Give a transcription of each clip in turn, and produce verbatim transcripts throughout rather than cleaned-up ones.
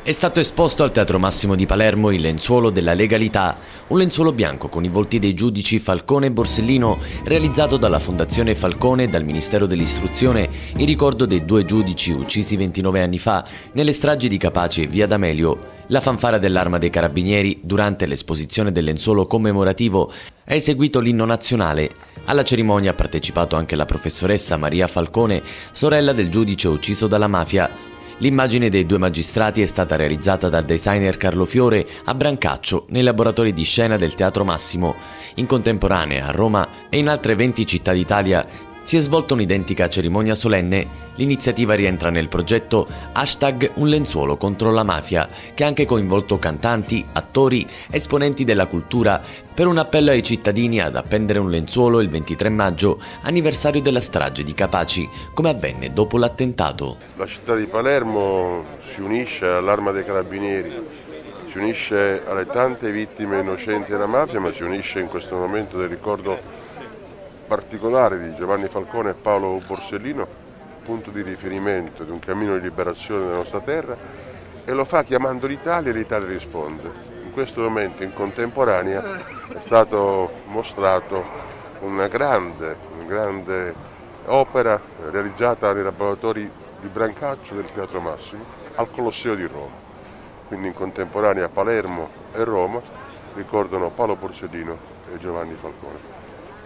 È stato esposto al Teatro Massimo di Palermo il lenzuolo della legalità, un lenzuolo bianco con i volti dei giudici Falcone e Borsellino, realizzato dalla Fondazione Falcone e dal Ministero dell'Istruzione in ricordo dei due giudici uccisi ventinove anni fa nelle stragi di Capaci e Via D'Amelio. La fanfara dell'Arma dei Carabinieri, durante l'esposizione del lenzuolo commemorativo, ha eseguito l'inno nazionale. Alla cerimonia ha partecipato anche la professoressa Maria Falcone, sorella del giudice ucciso dalla mafia. L'immagine dei due magistrati è stata realizzata dal designer Carlo Fiore a Brancaccio, nei laboratori di scena del Teatro Massimo. In contemporanea a Roma e in altre venti città d'Italia si è svolta un'identica cerimonia solenne. L'iniziativa rientra nel progetto hashtag Un lenzuolo contro la mafia, che ha anche coinvolto cantanti, attori, esponenti della cultura, per un appello ai cittadini ad appendere un lenzuolo il ventitré maggio, anniversario della strage di Capaci, come avvenne dopo l'attentato. La città di Palermo si unisce all'Arma dei Carabinieri, si unisce alle tante vittime innocenti della mafia, ma si unisce in questo momento del ricordo particolare di Giovanni Falcone e Paolo Borsellino, punto di riferimento di un cammino di liberazione della nostra terra, e lo fa chiamando l'Italia e l'Italia risponde. In questo momento, in contemporanea, è stato mostrato una grande, una grande opera realizzata nei laboratori di Brancaccio del Teatro Massimo al Colosseo di Roma. Quindi in contemporanea Palermo e Roma ricordano Paolo Borsellino e Giovanni Falcone.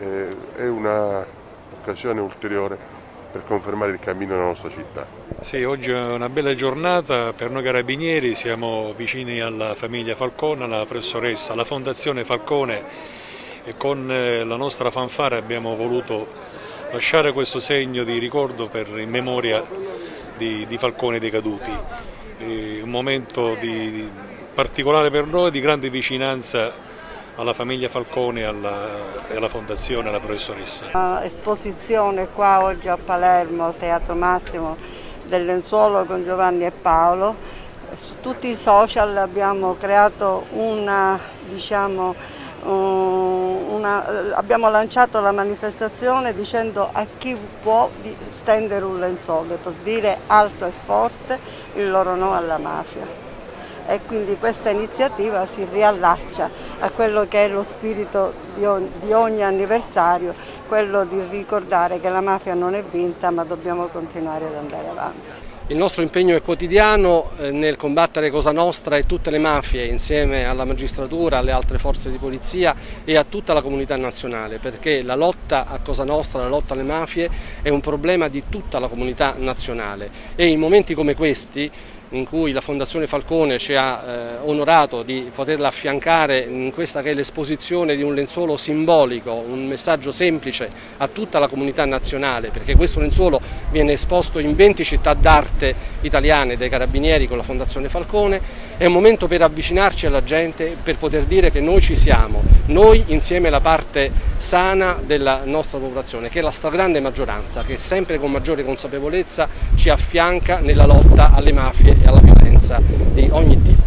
È un'occasione ulteriore per confermare il cammino della nostra città. Sì, oggi è una bella giornata per noi carabinieri, siamo vicini alla famiglia Falcone, alla professoressa, alla Fondazione Falcone, e con la nostra fanfara abbiamo voluto lasciare questo segno di ricordo per, in memoria di, di Falcone dei caduti. È un momento di, particolare per noi, di grande vicinanza alla famiglia Falcone e alla, alla Fondazione, alla professoressa. Esposizione qua oggi a Palermo, al Teatro Massimo, del lenzuolo con Giovanni e Paolo. Su tutti i social abbiamo creato una, diciamo, una, abbiamo lanciato la manifestazione dicendo a chi può stendere un lenzuolo per dire alto e forte il loro no alla mafia. E quindi questa iniziativa si riallaccia a quello che è lo spirito di ogni, di ogni anniversario, quello di ricordare che la mafia non è vinta, ma dobbiamo continuare ad andare avanti. Il nostro impegno è quotidiano nel combattere Cosa Nostra e tutte le mafie, insieme alla magistratura, alle altre forze di polizia e a tutta la comunità nazionale, perché la lotta a Cosa Nostra, la lotta alle mafie è un problema di tutta la comunità nazionale, e in momenti come questi, in cui la Fondazione Falcone ci ha eh, onorato di poterla affiancare in questa che è l'esposizione di un lenzuolo simbolico, un messaggio semplice a tutta la comunità nazionale, perché questo lenzuolo viene esposto in venti città d'arte italiane dai Carabinieri con la Fondazione Falcone. È un momento per avvicinarci alla gente, per poter dire che noi ci siamo, noi insieme alla parte sana della nostra popolazione, che è la stragrande maggioranza, che sempre con maggiore consapevolezza ci affianca nella lotta alle mafie e alla violenza di ogni tipo.